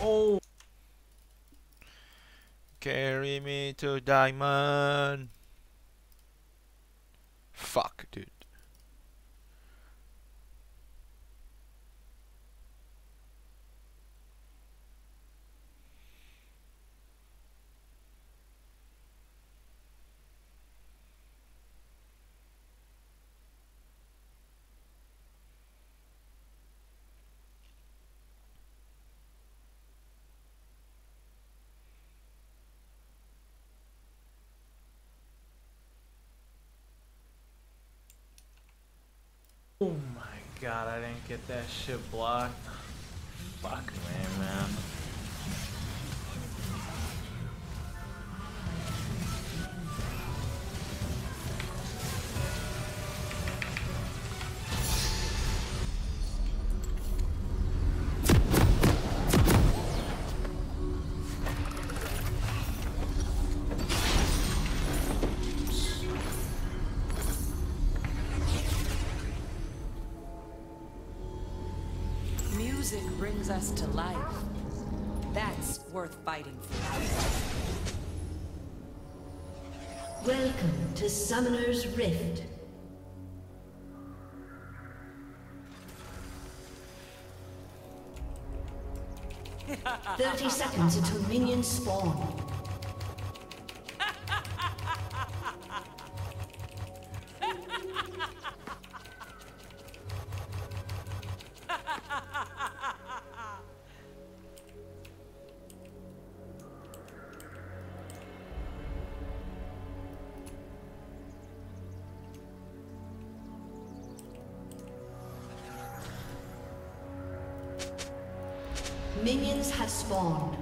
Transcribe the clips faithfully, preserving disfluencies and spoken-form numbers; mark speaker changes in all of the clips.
Speaker 1: Oh,
Speaker 2: Carry me to diamond. Fuck, dude.
Speaker 1: oh my god, I didn't get that shit blocked. Fuck me, man.
Speaker 3: Music brings us to life. That's worth fighting for.
Speaker 4: Welcome to Summoner's Rift. Thirty seconds until minions spawn. Minions have spawned.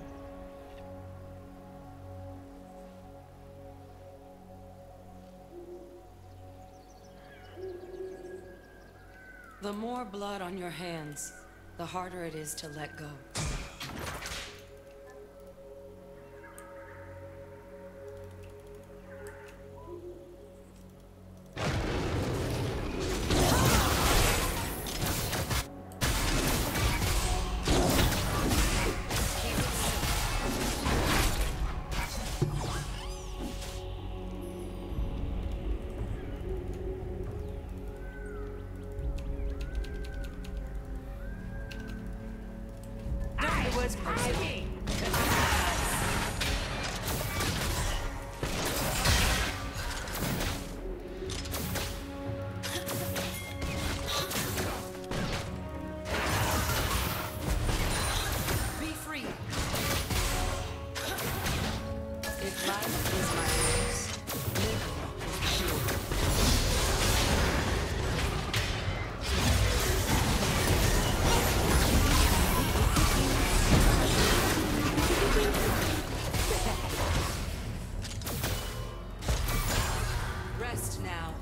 Speaker 3: The more blood on your hands, the harder it is to let go. Was I Be free. If life is my race, living is sure. Rest now.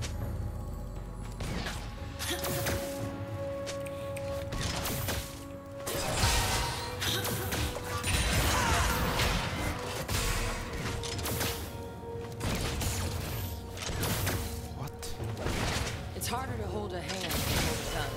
Speaker 2: What?
Speaker 3: It's harder to hold a hand than hold a gun.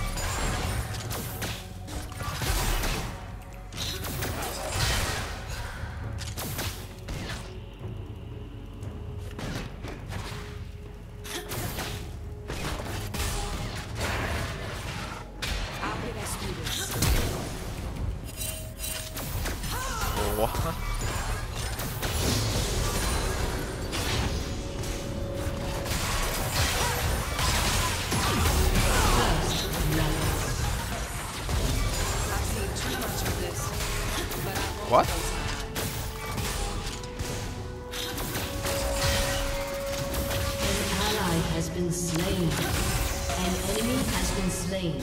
Speaker 3: I'll get us through this.
Speaker 2: What?
Speaker 3: I've seen too much of this, but I won't
Speaker 2: What?
Speaker 3: close my eyes.
Speaker 4: An ally has been slain. An enemy has been slain.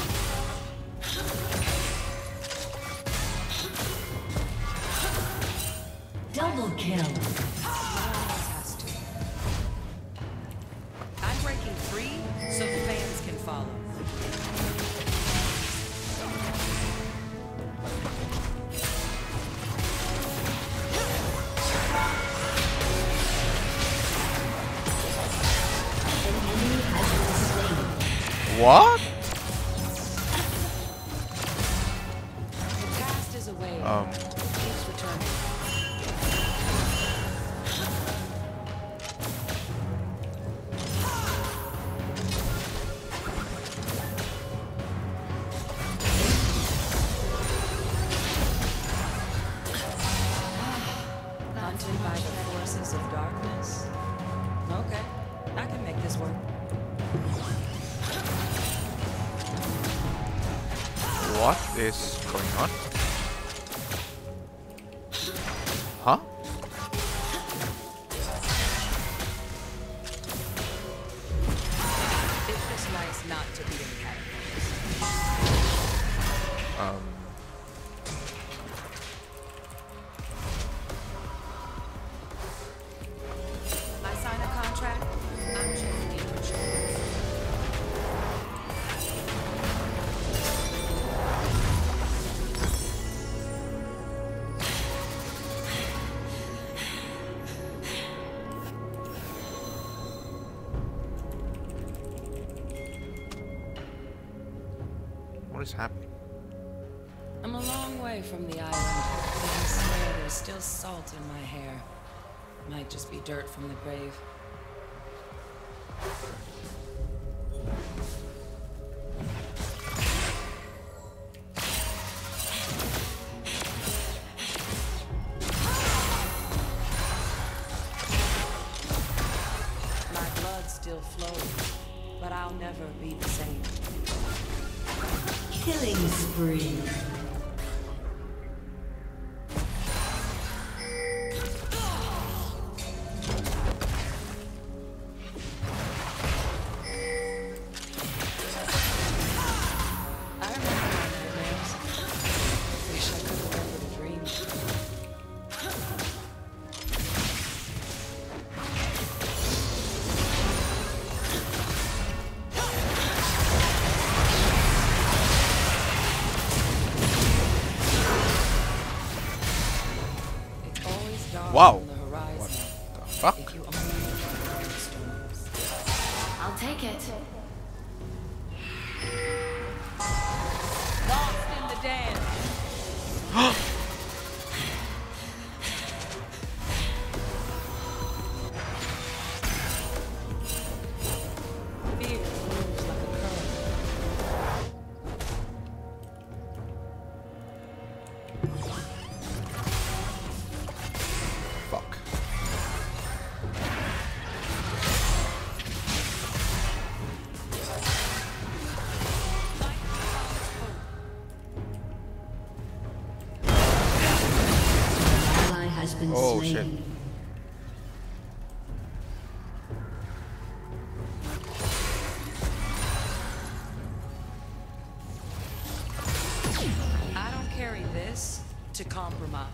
Speaker 4: Double kill.
Speaker 3: Has to. I'm breaking free so the fans can follow.
Speaker 4: An enemy has been slain.
Speaker 2: What?
Speaker 3: The past the way.
Speaker 2: Um,
Speaker 3: Keeps returning. Hunted by the forces of darkness. Okay, I can make this work.
Speaker 2: what is going on? Huh?
Speaker 3: It's just nice not to be in catacombs.
Speaker 2: Um,
Speaker 3: I sign a contract, I'm checking in for insurance.
Speaker 2: what is happening?
Speaker 3: I'm a long way from the island, but I swear there's still salt in my hair. Might just be dirt from the grave. My blood still flows, but I'll never be the same.
Speaker 4: Killing spree.
Speaker 3: I remember my nightmares. Wish I could remember the dreams. It's always dark
Speaker 2: Wow.
Speaker 3: on the horizon.
Speaker 2: What the fuck?
Speaker 3: If you only knew the storms.
Speaker 4: I'll take it.
Speaker 3: Lost in the dance. Fear moves like a current.
Speaker 2: Fuck.
Speaker 4: Ally has been
Speaker 2: Oh,
Speaker 4: slain.
Speaker 2: shit.
Speaker 3: I don't carry this to compromise.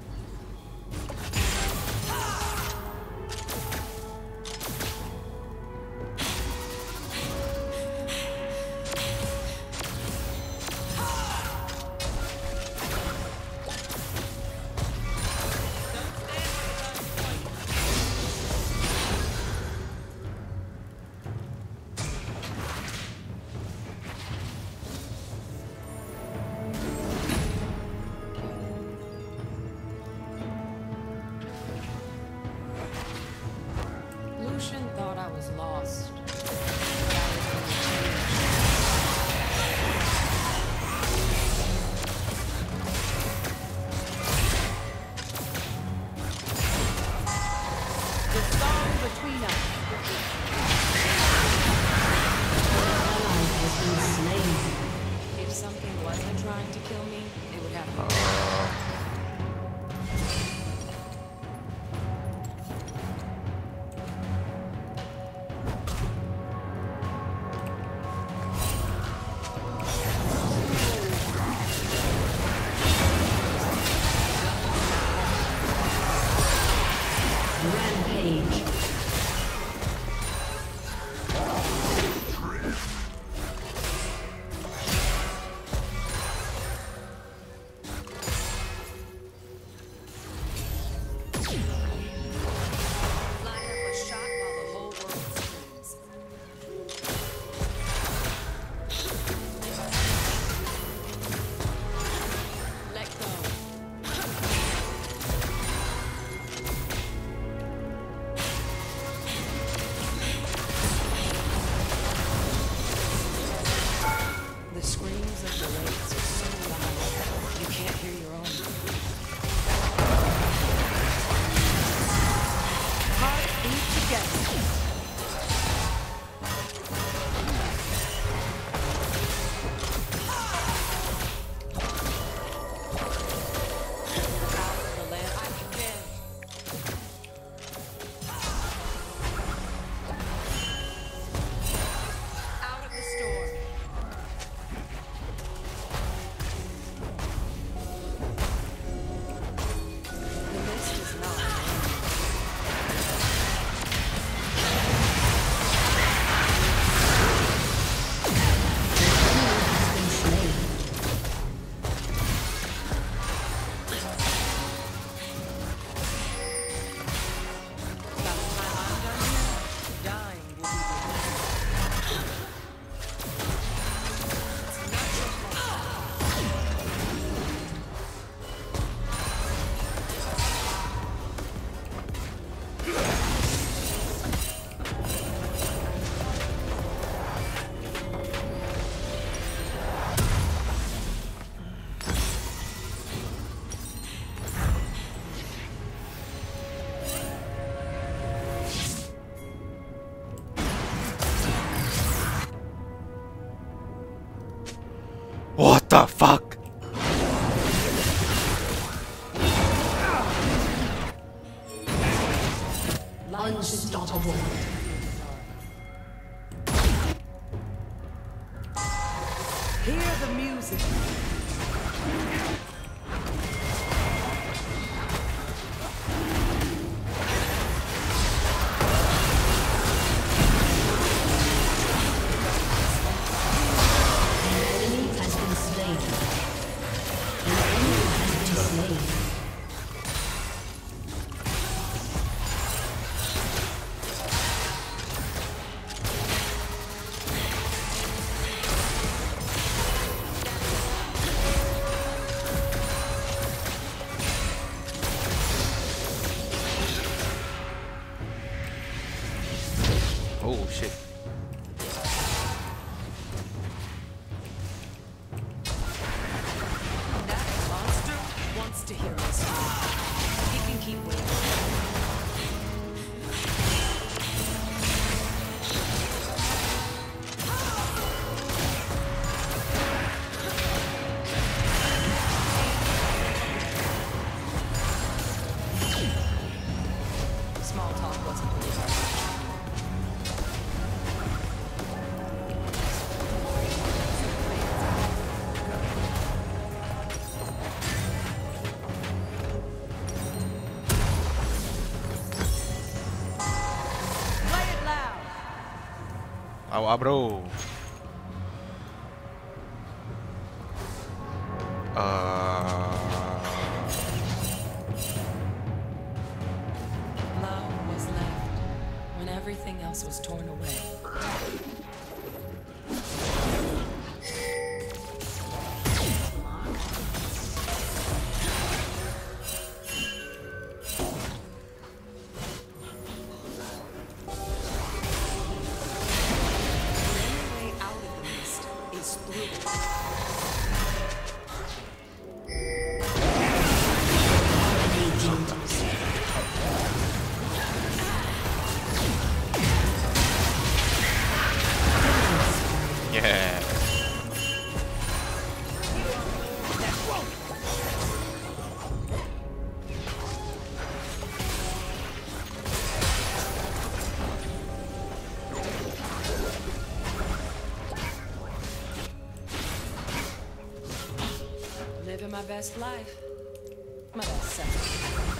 Speaker 3: Lucian thought I was lost. But I was being changed. The song between us.
Speaker 4: Ally has been slain.
Speaker 3: If something wasn't trying to kill me, it would have to.
Speaker 4: Rampage.
Speaker 2: The fuck?
Speaker 4: Unstoppable.
Speaker 3: Hear the music.
Speaker 2: Oh shit.
Speaker 3: That monster wants to hear us. He can keep waiting. Small talk wasn't really hard.
Speaker 2: Awa bro. Uh,
Speaker 3: Love was left when everything else was torn away.
Speaker 2: yeah.
Speaker 3: Living my best life. My best self.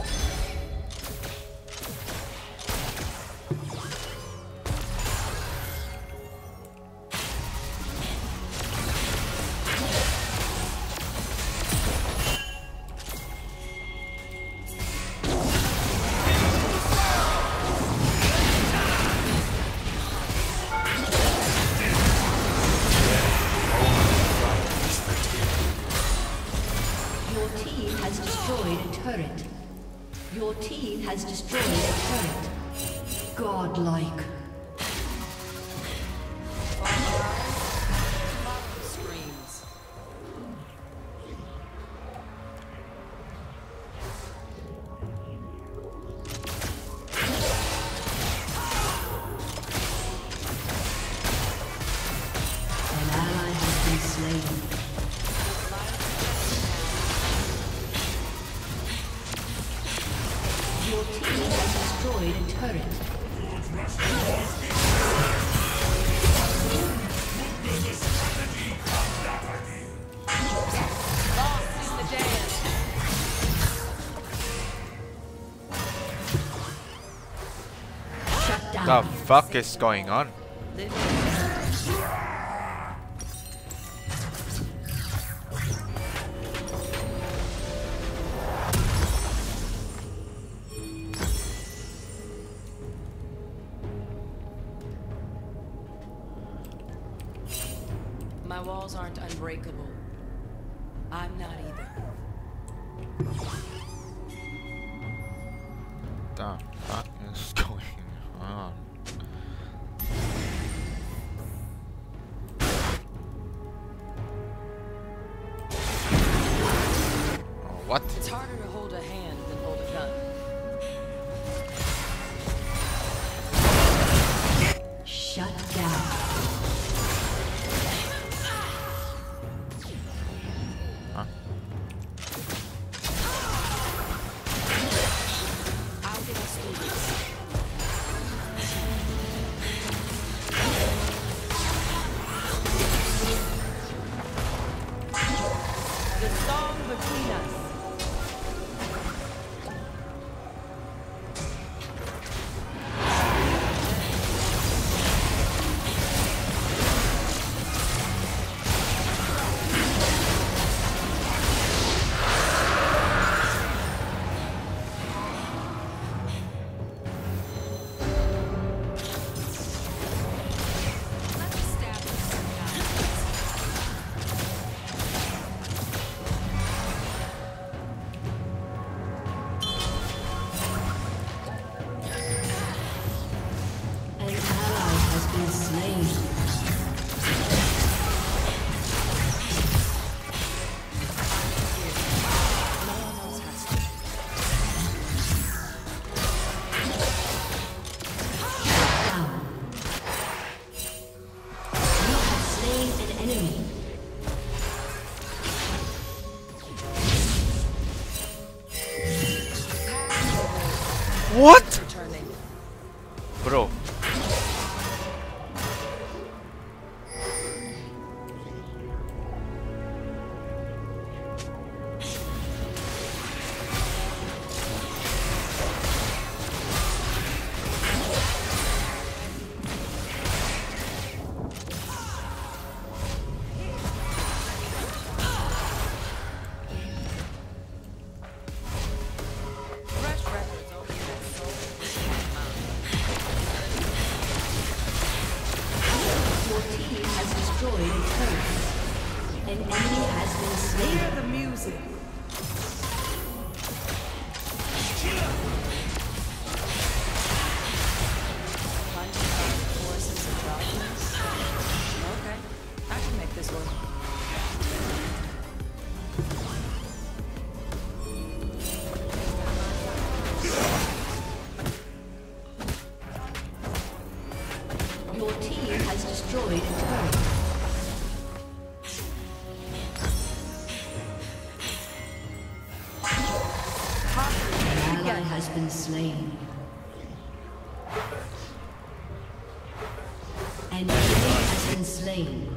Speaker 4: Your team has destroyed a turret. Your team has destroyed a turret. Godlike.
Speaker 3: Screams.
Speaker 4: An ally has been slain. Your team has destroyed a turret.
Speaker 3: Lost in the dance.
Speaker 4: Shut
Speaker 2: The
Speaker 4: down.
Speaker 2: fuck is going on?
Speaker 3: My walls aren't unbreakable. I'm not either.
Speaker 2: The fuck is going on? Oh, what?
Speaker 3: It's harder to hold a hand than hold a gun.
Speaker 4: Shut down.
Speaker 3: The song between us.
Speaker 2: What? Bro.
Speaker 4: Slain. An enemy has been slain.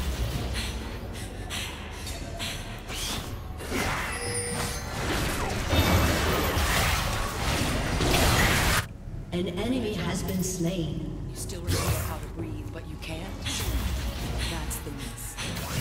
Speaker 4: An enemy has been slain.
Speaker 3: You still remember how to breathe, but you can't? That's the miss.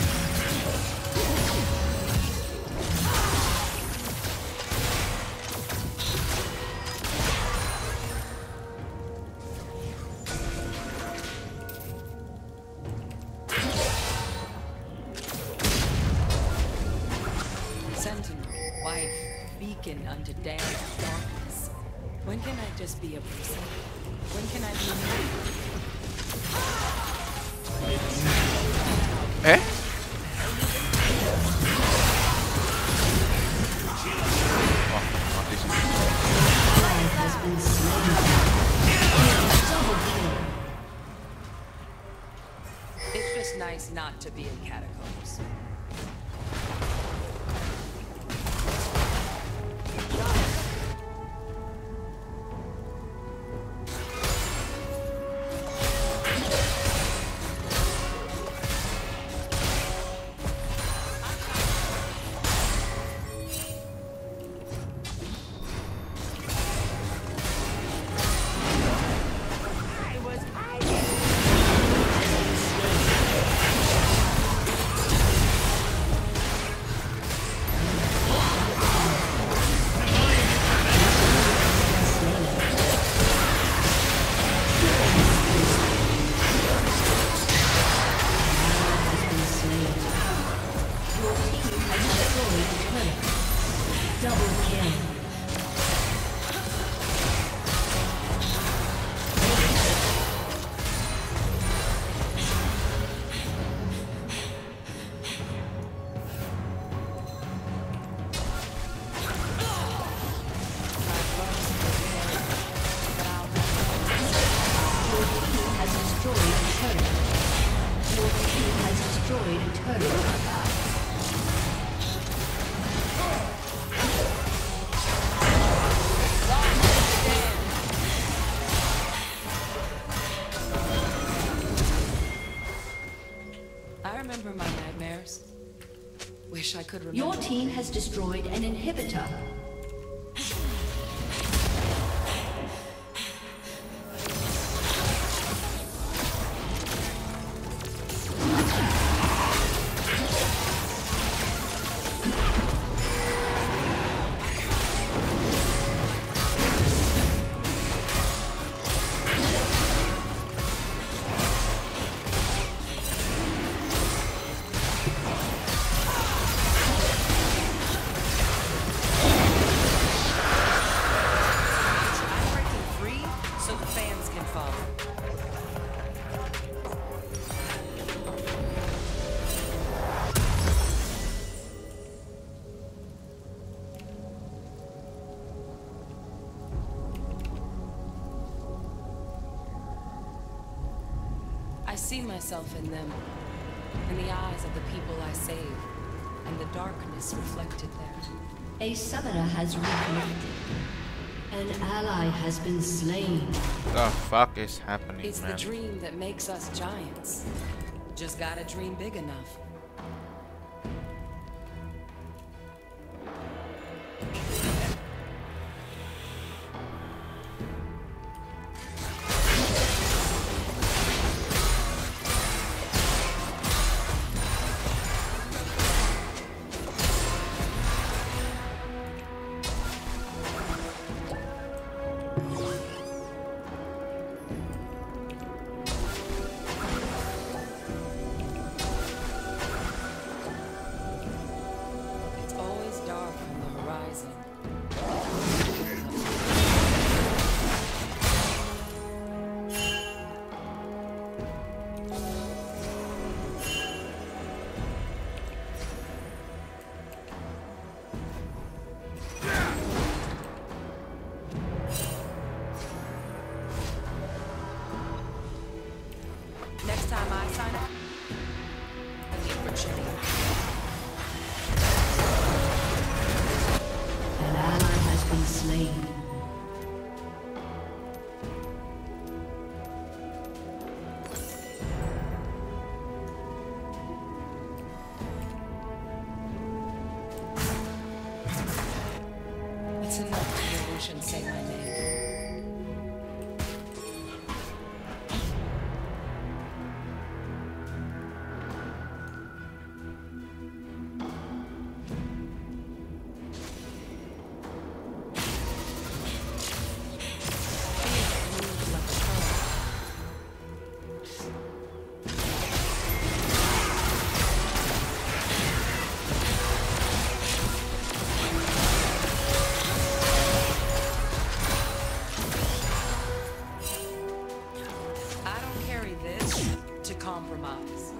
Speaker 3: Unto damn darkness. When can I just be a person? When can I be me?
Speaker 2: Eh? Oh, not this one.
Speaker 4: Has been slain. Double kill.
Speaker 3: It's just nice not to be in catacombs. could remember.
Speaker 4: Your team has destroyed an inhibitor.
Speaker 3: I see myself in them, in the eyes of the people I save, and the darkness reflected there.
Speaker 4: A summoner has reconnected. An ally has been slain.
Speaker 2: The fuck is happening,
Speaker 3: It's
Speaker 2: man?
Speaker 3: the dream that makes us giants. Just gotta dream big enough. Next time I sign up, I need for change.
Speaker 4: An ally has been slain.
Speaker 3: It's enough to hear Lucian say my name. Compromise.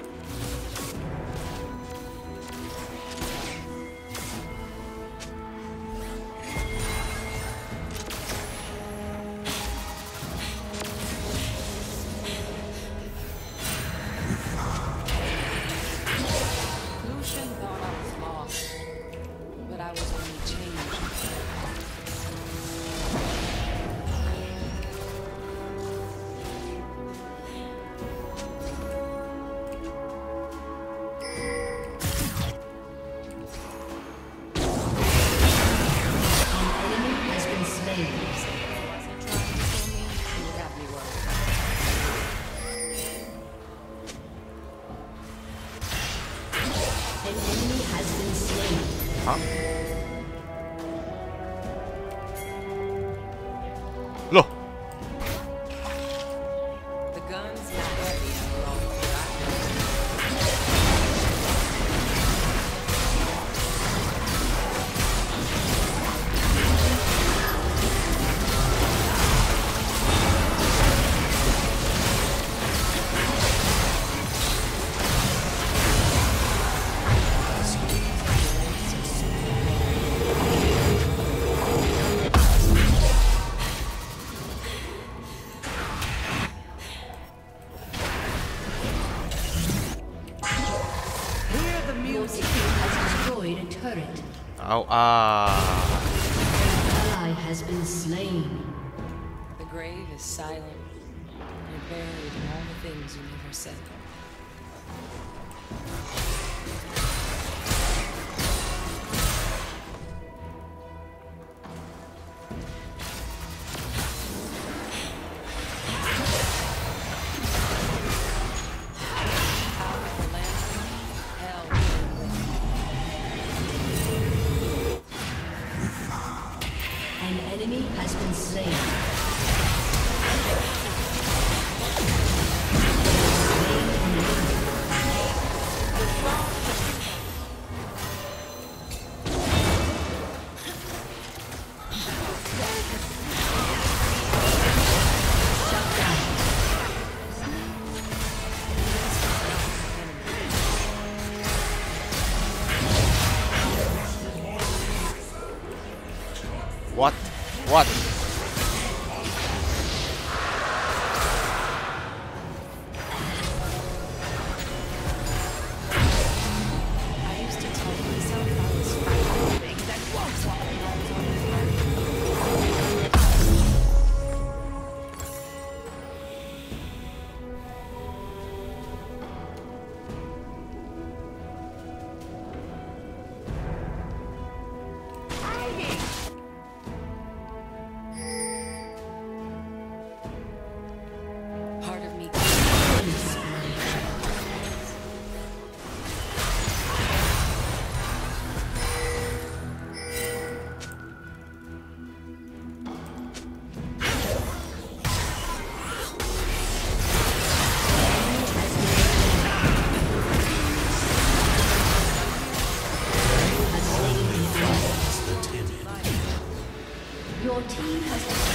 Speaker 3: Lucian thought I was lost, but I was only changed.
Speaker 4: An enemy has been slain.
Speaker 2: Huh? Loh.
Speaker 3: The gun's not ready for all the
Speaker 4: Your team has destroyed a turret.
Speaker 2: Oh, ah.
Speaker 4: An ally has been slain.
Speaker 3: The grave is silent. You're buried in all the things you never said.
Speaker 2: What? What?
Speaker 3: I used to tell myself I was fighting things that walks while I was on the earth. Part of me.
Speaker 4: Your team has